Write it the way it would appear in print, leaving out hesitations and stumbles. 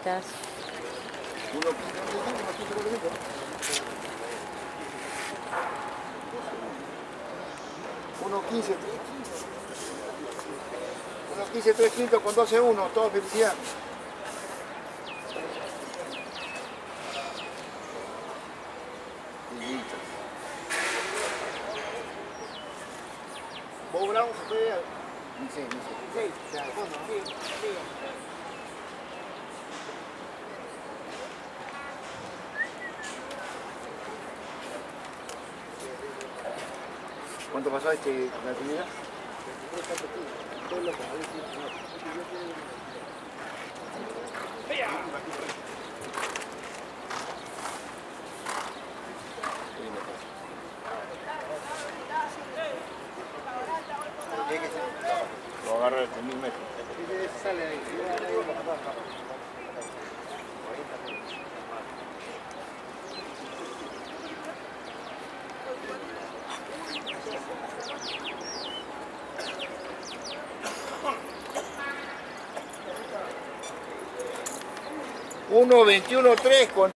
Chiquitas. 1.15, 3 quintos con 12-1, todo felicidad. ¿Vos Bravo se fue? Ni sé. Sí, ya, fondo, ¿no? Sí. ¿Cuánto pasó la primera? lo agarra desde 1000 metros. Sale ahí. 1.21.3 con